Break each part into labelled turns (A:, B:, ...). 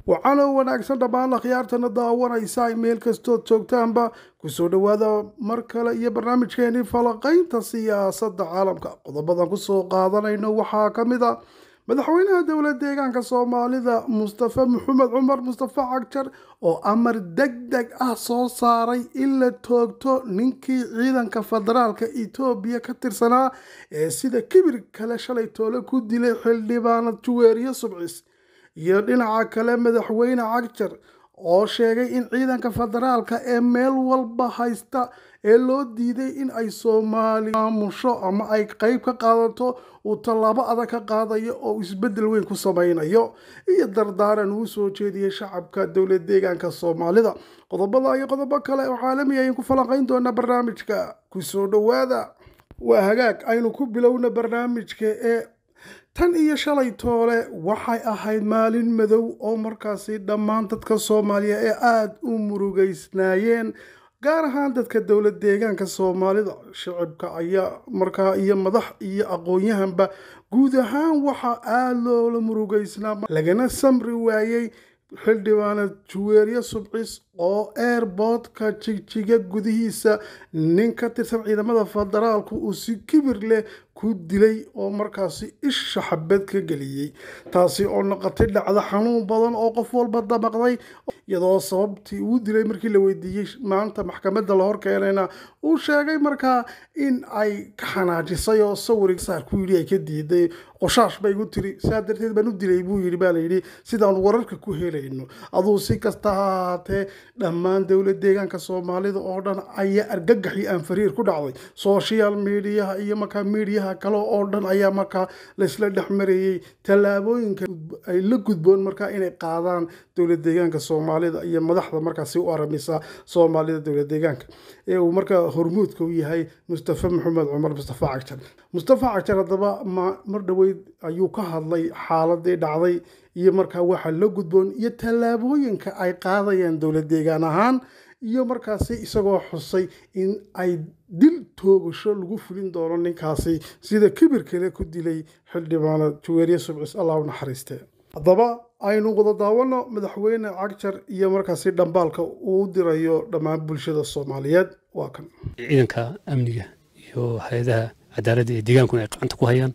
A: waxaana wanaagsan dhammaan akhyaartana daawanaysa meel kastood joogtaanba kusoo dhawaada mar kale iyo barnaamijkeennii falaqaynta siyaasadda caalamka. qodobadan kusoo qaadanayno waxaa ka mid ah madaxweynaha dowlad deegaanka soomaalida mustafa maxamed cumar mustafa cagjar oo amar degdeg ah soo saaray in la toogto ninkii ciidanka federaalka Itoobiya ka tirsanaa ee sida kibir kale shalay toole ku dilay xildhibaanad Juweeriye Subcis. iyo dhinaca kale madaxweyne Cagjar oo sheegay in ciidanka federaalka ee meel walba haysta ee loo diiday in ay Soomaali maamusho ama ay qayb ka qaadato uu tallaabo adag ka qaadayo oo isbedel weyn ku samaynayo iyo dardaaran uu soo jeediyay shacabka dowlad deegaanka Soomaalida. qodobada iyo qodobo kale oo caalami ah ku falanqayn doona barnaamijka kusoo dhawaada. waa hagaag aynu ku bilowna barnaamijka ee tan iyo shalay toole waxay ahayd maalin madow oo markaasi dhammaan dadka Soomaaliya ee aad u murugaysnaayeen, gaar ahaan dadka dowlad deegaanka Soomaalida. shacabka ayaa markaa iyo madax iyo aqoon-yahanba guud ahaan waxa aad loola murugaysnaa lagana samri waayay xildhibaanad Juweeriye Subcis oo airportka Jigjiga gudihiisa nin ka tirsan ciidamada federaalku uu si kibir leh ku dilay oo markaasi isha xabad ka geliyay, taasi oo noqotay dhacdo xanuun badan oo qof walba damaqday. iyadoo sababtii uu dilay markii la weydiiyey maanta maxkamadda la horkeenayna uu sheegay markaa in ay ka xanaajisay oo sawir saar ku yidhi ay ka diiday, qoshaash bay igu tiri saa darteed baan u dilay buu yidhi baa la yidhi sidaan wararka ku helayno. aduu si kasta ha ahaatee dhammaan dowlad deegaanka Soomaalida oo dhan ayaa argagaxi aan fariir ku dhacday. social mediaha iyo markaa miidiyaha kale oo dhan ayaa markaa laysla dhexmarayay tallaabooyinka ay la gudboon markaa inay qaadaan dowlad deegaanka Soomaalida iyo madaxda markaasi u aramisa Soomaalida dowlad deegaanka ee uu markaa hormuudka u yahay mustafa maxamed cumar mustafa cagjar. mustafa cagjar haddaba mar dhaweyd ayuu ka hadlay xaaladii dhacday iyo markaa waxa la gudboon iyo tallaabooyinka ay qaadayaan dowlad deegaan ahaan, iyo markaasi isagoo xusay in ay dil toogasho lagu fulin doono ninkaasi sida kibir kale ku dilay xildhibaanad Juweeriye Subcis. allah u naxariistee. haddaba aynu wada daawano madaxweyne Cagjar iyo markaasi dhambaalka uu dirayo dhammaan bulshada Soomaaliyeed. waa kan
B: ciidanka amniga iyo hay'adaha cadaaladda ee deegaankuna ay gacanta ku hayaan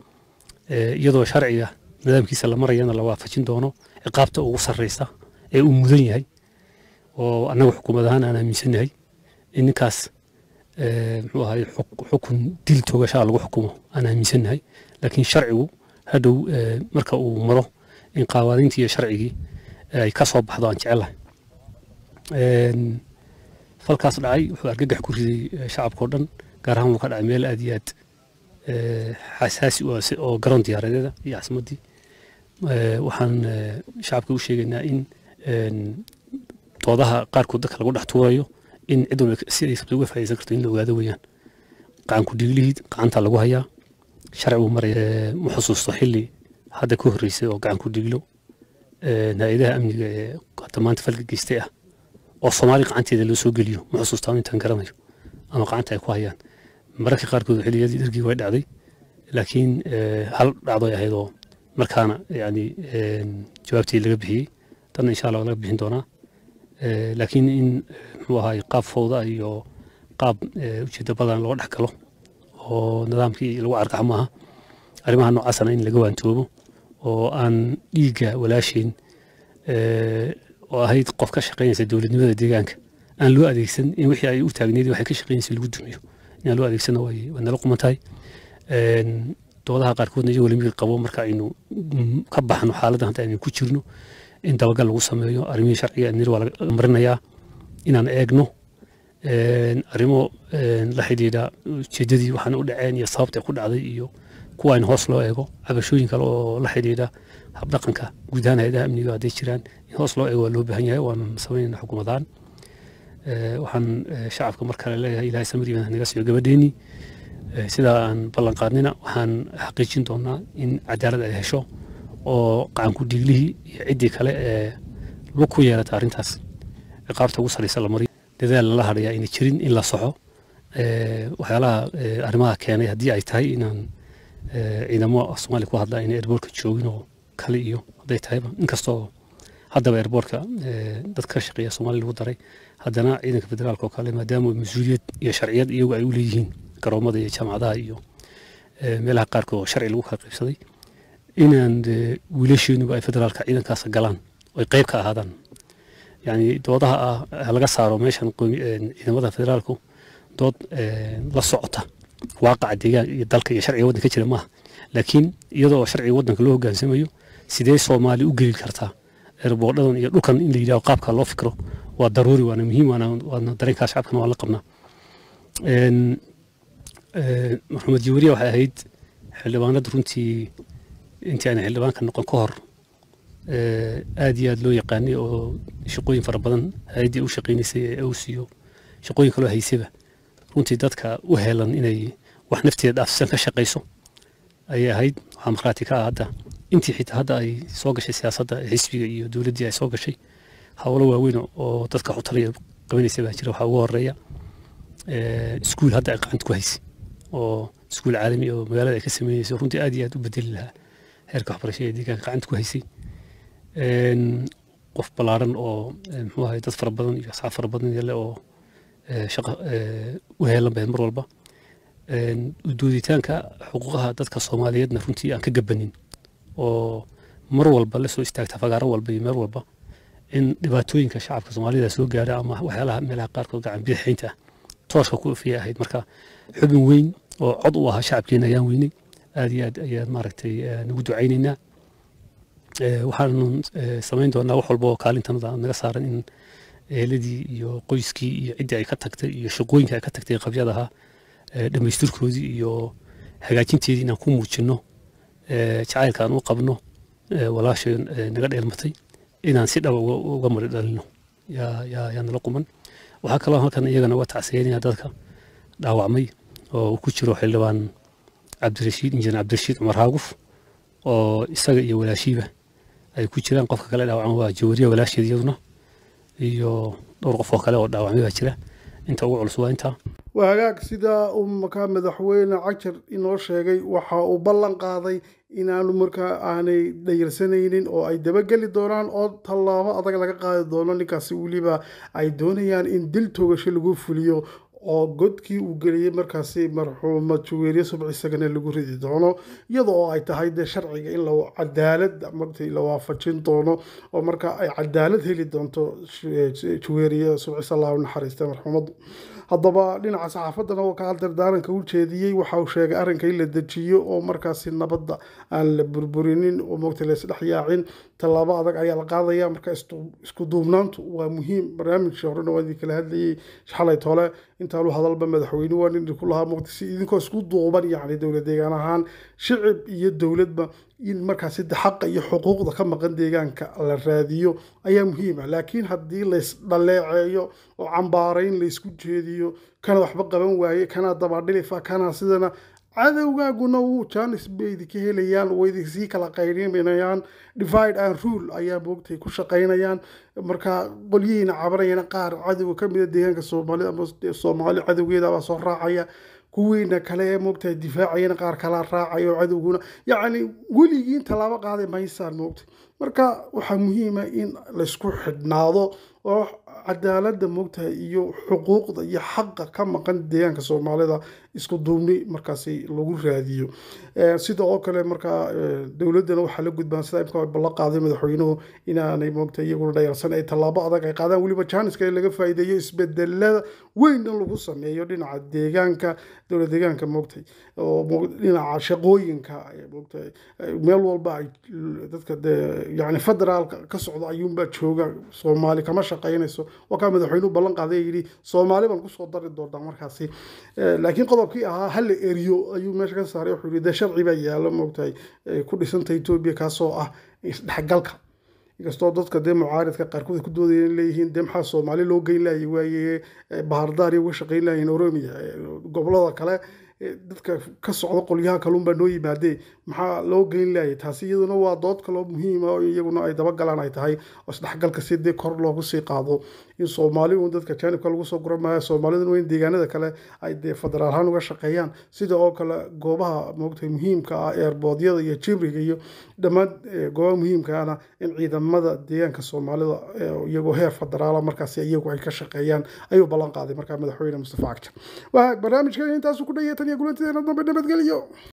B: iyadoo sharciga nidaamkiisa la marayana la waafajin doono ciqaabta ugu sarreysa ee uu mudan yahay, oo annaga xukuumad ahaan aan aaminsanahay in ninkaas muxuu ahay xukun dil toogashaa lagu xukumo aan aaminsanahay. laakiin sharcigu hadhow marka uu maro in qawaaniintii iyo sharcigii ay ka soo baxdo aan jecelahay. falkaas dhacay wuxuu argagax ku riday shacabka oo dhan, gaar ahaan wuxuu ka dhacay meel aad iyo aad xasaasi oo garoon diyaaradeeda iyo caasimaddii. waxaan shacabka u sheegaynaa in doodaha qaarkood dadka lagu dhex tuurayo in cid walba si ay uga faa'iideysan karto in la ogaado weeyaan. gacan ku dhiiglihid gacanta lagu hayaa, sharcigu maraya ma xusuusto xilli hadda ka horreysay oo gacan ku dhiiglo hay'adaha amniga ee hadda maanta falka geystay ah oo Soomaali gacanteeda loo soo geliyo ma xusuustaan intaan garanayo ama gacanta ay ku hayaan. mararka qaarkood xilliyadii dhargii way dhacday, laakiin hal dhacdo ay ahayd oo markaana yani jawaabtii laga bixiyey, tan insha Allah laga bixin doonaa. laakiin in muxuu ahay qaab fowda iyo qaab ujeeddo badan loo dhex galo oo nidaamkii lagu arkax maaha. arrimaha noocaasna in laga waantoobo oo aan dhiigga walaashin oo ahayd qof ka shaqeynaysa dowladnimada deegaanka aan loo adeegsan in wixii ay u taagneed waxay ka shaqeynaysa lagu dumiyo in loo adeegsano way nala qumantahay. doodaha qaarkoodna iyagoo lamid qabo marka aynu ka baxno xaaladda hadda aynu ku jirno in dabagal lagu sameeyo arrimihii sharciga nir waa laga marinayaa inaan eegno arrimo la xidhiidha ujeeddadii waxaan u dhaceen iyo sababta ku dhacday iyo kuwa in hoos loo eego. cabashooyin kale oo la xidhiidha habdhaqanka guud ahaan hay'adaha amniga hadday jiraan in hoos loo eego waa loo baahan yahay, waana sameynayna xukuumadaan. waxaan shacabka mar kale leeyahay ilaahay samir iyo naga siiyo gabadheeni. sida aan ballan qaadnina waxaan xaqiijin doonaa in cadaalad ay hesho oo gacan ku dhiiglihii iyo ciddii kale ee lug ku yeelata arrintaas ciqaabta ugu sarreysa la mariyo. dadaal lala hadhayaa inay jirin in la soxo waxyaalaha arrimaha keenay haddii ay tahay inaan ciidamo Soomaali ku hadlaa inay airportka joogin oo kale iyo hadday tahayba inkastoo haddaba airportka dad ka shaqeeya Soomaali lagu daray haddana ciidanka federaalka oo kale maadaama mas'uuliyad iyo sharciyad iyagu ay u leeyihiin garoomada iyo jaamacadaha iyo meelaha qaarkood oo sharci lagu kala qaybsaday inaan wiilasheenu ay federaalka ciidankaas galaan oo ay qayb ka ahaadaan yani doodaha laga saaro meeshan ciidamada federaalku dood la socota waaqaca deegaanka iyo dalka iyo sharciga waddanka jira maaha laakiin iyadoo sharciga waddanka loo hoggaansamayo sidee Soomaali u geli kartaa airportadan iyo dhulkan in la yiraahdo qaabka loo fikro waa daruuri waana muhiim waana dareenka shacabkana waa la qabnaa Maxamed Jibriil waxay ahayd xildhibaanada runtii intii aan xildhibaanka noqon ka hor aad iyo aad loo yaqaanay oo shaqooyin fara badan hay'adii u shaqeynaysay ee uu siiyo shaqooyin kale oo haysaba runtii dadka u heelan inay wax nafteeda dhaafsan ka shaqeyso ayay ahayd waxaa markhaati ka ah hadda intii xitaa hadda ay soo gashay siyaasadda xisbiga iyo dowladdii ay soo gashay hawlo waaweyn oo dadka xutanaya qabanaysa baa jira waxaa ugu horeeya iskuul hadda ay gacanta ku haysay oo iskuul caalami oo magaalada ay ka sameynayso runtii aad iyo aad u bedeli lahaa heerka waxbarashada deegaanka gacanta ku haysay qof ballaaran oo muxuu ahay dad fara badan iyo asxaab fara badan yalle oo shaqo u heelan bay mar walba dooditaanka xuquuqaha dadka Soomaaliyeedna runtii aan ka gabanin oo mar walba la soo istaagta fagaaro walba iyo meel walba in dhibaatooyinka shacabka Soomaalida soo gaara ama waxyaalaha meelaha qaarkood gacan bidixaynta tooska ku fiya ahayd marka xubin weyn oo cod u ah shacabkeena ayaan weynay aad iyo aad ayaan maaragtay nagu ducaynaynaa waxaan samayn doonaa wax walba oo kaalintanada naga saaran in eheladii iyo qoyskii iyo ciddii ay ka tagtay iyo shaqooyinka ay ka tagtay qabyadaha dhamaystirkoodii iyo hagaajinteedii inaan ku muujinno jacaylka aan u qabno walaashay naga dheelmatay inaan si dhab uga mari dhalino yaa nala quman waxaa kaloo halkan iyagana uga tacsiyeynaya dadka dhaawacmay oo ku jiro xildhibaan injineer Cabdirashiid Cumar Haaguf oo isaga iyo walaashiiba ay ku jiraan qofka kale dhaawacmay waa Jawariya walaasheed iyaduna iyo dhowr qof oo kale oo dhaawacmay baa jira inta ugu culus waa inta
A: وهاجاك سيدا مكان مدحوين عجر إنه شيء وحا وبلن قاضي إن أنا مركا أنا ديرسنين أو أي دبقة للدوران أو طلابة أتاك لك قاضي دوران لكاسولي با أي دوني يعني إن دلتو غشلقو فليو oo godkii uu geliyay markaasi marxuumad Juweeriye Subci Sagane lagu ridi doono iyadoo ay tahay sharciga in loo cadaalad martii la waafajin doono oo marka ay cadaalad heli doonto Juweeriye Subci sallallahu naxariista marxuumad haddaba dhinaca saxaafadana oo ka dardaaranka u jeediyay waxa uu sheegay arrinka in la dejiyo oo markaasi nabadda aan la burburinin oo moogtay la isdhaxyaacin talaabo adag ayaa la qaadaya marka isku duubnaantu waa muhiim barnaamijka horena waa idin kala hadlayay xalay tole inta loo hadalba madaxweynuhu waa in ku lahaa moogtay si idinkoo isku duuban yani dowlad deegaan ahaan shicib iyo dowladba in markaasi xaq iyo xuquuqda ka maqan deegaanka la raadiyo ayaa muhiim ah laakiin haddii la isdhaleeceeyo oo cambaarayn la isku jeediyo kana waxba qaban waaye kana dabadhilifa kana sidana cadawgaaguna wuu jaanis bay idinka helayaan way idinsii kala qayrinayaan divide and rule ayaa moogtay ku shaqaynayaan marka qolyihiina cabanayana qaar cadawga ka mid ah deegaanka Soomaalida ama Soomaali cadawgeeda baa soo raacaya kuwiina kale ee moogtay difaacayana qaar kala raacayo cadawguna yani weligiin talaabo qaaday maysaan moogtay marka waxa muhiim ah in la isku xidhnaado oo cadaaladda moogtay iyo xuquuqda iyo xaqqa ka maqan deegaanka Soomaalida isku duubni markaasi lagu raadiyo sidoo kale marka dawladana waxa la gudbaan sida imka balla qaaday madaxweynuhu inaanay moogtay iyagu dhayarsan ay talaabo adag ay qaadaan waliba jaaniska laga faa'iideeyo isbedelada weyn lagu sameeyo dhinaca deegaanka dawlad deegaanka moogtay oo dhinaca shaqooyinka moogtay meel walba ay dadka yani federaalka ka socdo ayuunba jooga Soomaali kama shaqaynayso وكان مدحوينه بلن قاضي يجري Soomaali baan ku soo dari doonaa markaasi laakiin qodobkii ahaa hal eriyo ayuu meesha ka saaray wuxuu yiri sharci baa yaalo moogtay ku dhisantay Itoobiya kaasoo ah isdhaxgalka inkastoo dadka mucaaradka qaarkood ku doodayeen leeyihiin maxaa Soomaali loo geyn laayay waaye bahardaar iyo shaqeyn laayeen Oromia gobolada kale dadka ka socda qolyaha kalluun baa noo yimaadee maxaa loo gelin laayay taasi iyaduna waa dood kaloo muhiima oo iyaguna ay dabagalaan ay tahay oo isdhexgalka si dee kor loogu sii qaado in soomaali uun dadka jaanibka lagu soo gura maayo soomaaliduna waa in deegaanada kale ay dee federaal ahaan uga shaqeeyaan sida oo kale goobaha moogtay muhiimka ah eerboodyada iyo jibriga iyo dhammaan goobaha muhiimka ahna in ciidamada deegaanka soomaalida iyagoo heer federaala markaasi iyagu ay ka shaqeeyaan ayuu ballan qaaday markaa madaxweyne mustafa cagjar waa barnaamijkan intaasu ku dhayeetan iyo kulantideena dambe nabadgelyo